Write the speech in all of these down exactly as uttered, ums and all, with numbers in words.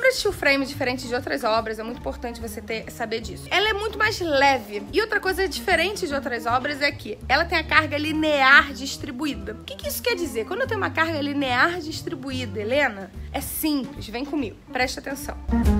obra de steel frame, diferente de outras obras, é muito importante você ter, saber disso. Ela é muito mais leve. E outra coisa diferente de outras obras é que ela tem a carga linear distribuída. O que, que isso quer dizer? Quando eu tenho uma carga linear distribuída, Helena, é simples. Vem comigo. Presta atenção.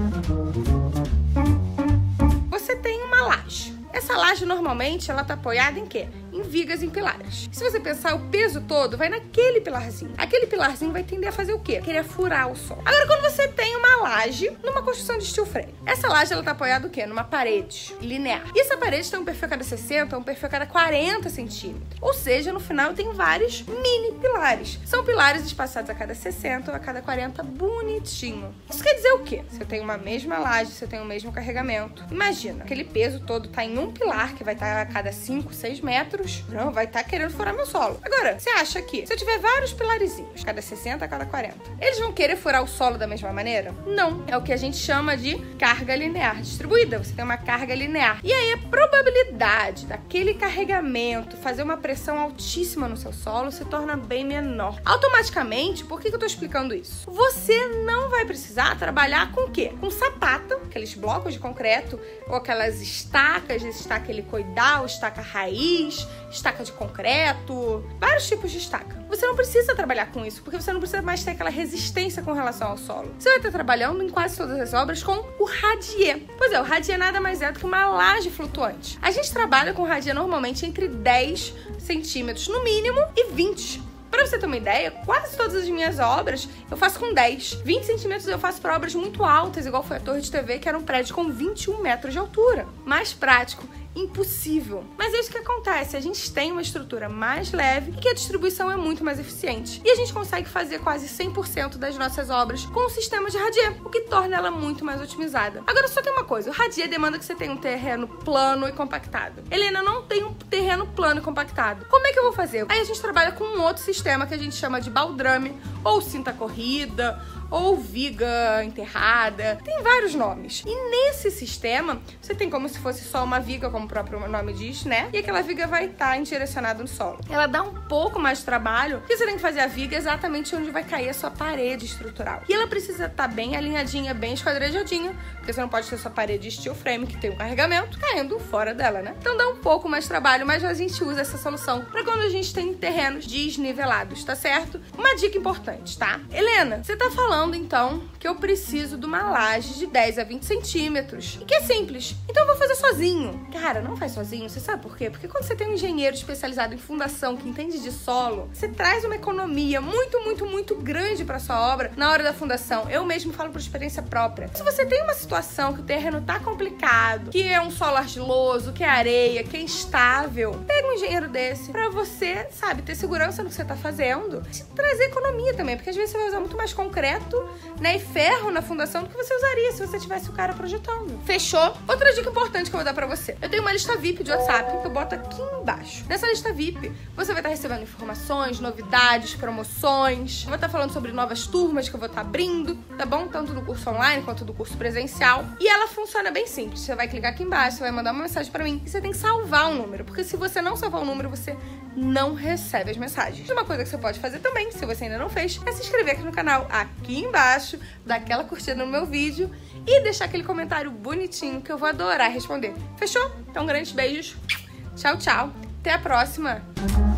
Você tem uma laje. Essa laje, normalmente, ela tá apoiada em quê? Em vigas, em pilares. Se você pensar, o peso todo vai naquele pilarzinho. Aquele pilarzinho vai tender a fazer o quê? Querer furar o solo. Agora, quando você tem uma laje numa construção de steel frame, essa laje, ela tá apoiada o quê? Numa parede linear. E essa parede tem um perfil a cada sessenta, um perfil a cada quarenta centímetros. Ou seja, no final, tem vários mini pilares. São pilares espaçados a cada sessenta ou a cada quarenta, bonitinho. Isso quer dizer o quê? Se eu tenho uma mesma laje, se eu tenho o mesmo carregamento, imagina, aquele peso todo tá em um pilar, que vai estar a cada cinco, seis metros, não, vai estar querendo furar meu solo. Agora, você acha que se eu tiver vários pilarizinhos, cada sessenta, cada quarenta, eles vão querer furar o solo da mesma maneira? Não. É o que a gente chama de carga linear distribuída. Você tem uma carga linear. E aí a probabilidade daquele carregamento fazer uma pressão altíssima no seu solo se torna bem menor. Automaticamente, por que que eu tô explicando isso? Você não vai precisar trabalhar com o quê? Com sapata, aqueles blocos de concreto, ou aquelas estacas, estaca helicoidal, estaca raiz, estaca de concreto, vários tipos de estaca. Você não precisa trabalhar com isso, porque você não precisa mais ter aquela resistência com relação ao solo. Você vai estar trabalhando em quase todas as obras com o radier. Pois é, o radier nada mais é do que uma laje flutuante. A gente trabalha com radier normalmente entre dez centímetros no mínimo e vinte. Pra você ter uma ideia, quase todas as minhas obras eu faço com dez. vinte centímetros eu faço para obras muito altas, igual foi a Torre de T V, que era um prédio com vinte e um metros de altura. Mais prático, impossível. Mas é isso que acontece, a gente tem uma estrutura mais leve e que a distribuição é muito mais eficiente. E a gente consegue fazer quase cem por cento das nossas obras com o sistema de radier, o que torna ela muito mais otimizada. Agora só tem uma coisa, o radier demanda que você tenha um terreno plano e compactado. Helena, não tem um terreno plano e compactado. Como é que eu vou fazer? Aí a gente trabalha com um outro sistema que a gente chama de baldrame, ou cinta corrida, ou viga enterrada, tem vários nomes. E nesse sistema, você tem como se fosse só uma viga, como o próprio nome diz, né? E aquela viga vai estar indirecionada no solo. Ela dá um pouco mais de trabalho, porque você tem que fazer a viga exatamente onde vai cair a sua parede estrutural. E ela precisa estar bem alinhadinha, bem esquadrejadinha, porque você não pode ter sua parede de steel frame, que tem um carregamento, caindo fora dela, né? Então dá um pouco mais de trabalho, mas a gente usa essa solução para quando a gente tem terrenos desnivelados, tá certo? Uma dica importante, tá? Helena, você tá falando então que eu preciso de uma laje de dez a vinte centímetros e que é simples, então eu vou fazer sozinho. Cara, não faz sozinho, você sabe por quê? Porque quando você tem um engenheiro especializado em fundação que entende de solo, você traz uma economia muito, muito, muito grande para sua obra na hora da fundação. Eu mesmo falo por experiência própria. Se você tem uma situação que o terreno tá complicado, que é um solo argiloso, que é areia, que é instável, pega um engenheiro desse para você, sabe, ter segurança no que você tá fazendo, te trazer economia também, porque às vezes você vai usar muito mais concreto, né, e ferro na fundação do que você usaria se você tivesse o cara projetando. Fechou? Outra dica importante que eu vou dar pra você. Eu tenho uma lista V I P de WhatsApp que eu boto aqui embaixo. Nessa lista V I P, você vai estar recebendo informações, novidades, promoções. Eu vou estar falando sobre novas turmas que eu vou estar abrindo, tá bom? Tanto do curso online quanto do curso presencial. E ela funciona bem simples. Você vai clicar aqui embaixo, você vai mandar uma mensagem pra mim e você tem que salvar o número, porque se você não salvar o número, você não recebe as mensagens. Uma coisa que você pode fazer também, se você ainda não fez, é se inscrever aqui no canal, aqui embaixo, dar aquela curtida no meu vídeo e deixar aquele comentário bonitinho que eu vou adorar responder. Fechou? Então, grandes beijos. Tchau, tchau. Até a próxima.